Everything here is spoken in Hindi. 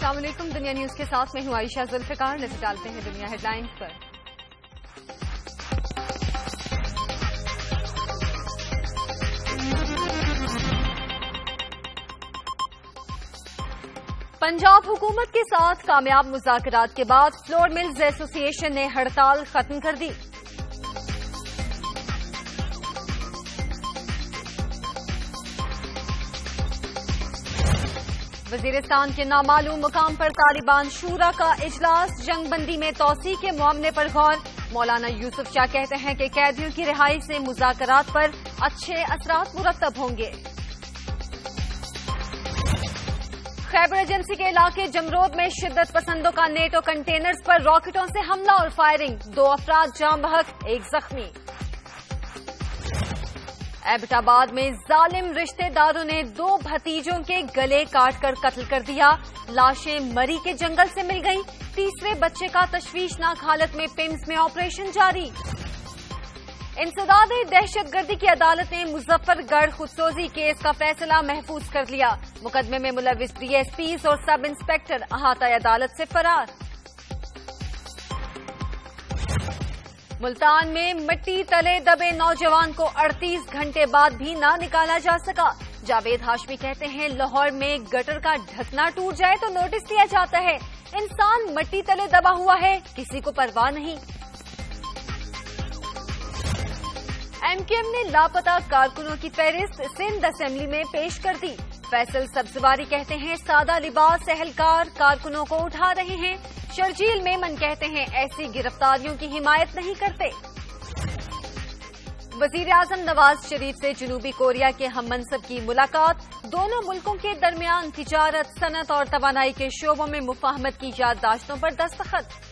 अस्सलाम वालेकुम। दुनिया न्यूज के साथ मैं हूं आयशा जुल्फिकार। नजर डालते हैं दुनिया हेडलाइंस पर। पंजाब हुकूमत के साथ कामयाब मुज़ाकरात के बाद फ्लोर मिल्स एसोसिएशन ने हड़ताल खत्म कर दी। वजीरिस्तान के नामालूम मुकाम पर तालिबान शूरा का इजलास, जंगबंदी में तौसी के मामले पर गौर। मौलाना यूसुफ शाह कहते हैं कि कैदियों की रिहाई से मुज़ाकरात पर अच्छे असरात मुरत्तब होंगे। खैबर एजेंसी के इलाके जमरोद में शिद्दत पसंदों का नेटो कंटेनर्स पर रॉकेटों से हमला और फायरिंग, 2 अफराद जाम बहक, 1 जख्मी। एबटाबाद में जालिम रिश्तेदारों ने 2 भतीजों के गले काटकर कत्ल कर दिया। लाशें मरी के जंगल से मिल गईं। तीसरे बच्चे का तशवीशनाक हालत में पिम्स में ऑपरेशन जारी। इंसदाद दहशतगर्दी की अदालत ने मुजफ्फरगढ़ खुदसोजी केस का फैसला महफूज कर लिया। मुकदमे में मुलविस डीएसपीज और सब इंस्पेक्टर अहाता अदालत से फरार। मुल्तान में मिट्टी तले दबे नौजवान को 38 घंटे बाद भी ना निकाला जा सका। जावेद हाशमी कहते हैं लाहौर में गटर का ढकना टूट जाए तो नोटिस दिया जाता है, इंसान मिट्टी तले दबा हुआ है, किसी को परवाह नहीं। एमकेएम ने लापता कारकुनों की फहरिस्त सिंध असेंबली में पेश कर दी। फैसल सब्जवारी कहते हैं सादा लिबास एहलकार कारकुनों को उठा रहे हैं। शर्जील मेमन कहते हैं ऐसी गिरफ्तारियों की हिमायत नहीं करते। वजीर आजम नवाज शरीफ से जनूबी कोरिया के हम मनसब की मुलाकात, दोनों मुल्कों के दरमियान तिजारत, सनत और तवानाई के शोबों में मुफाहमत की याददाश्तों पर दस्तखत।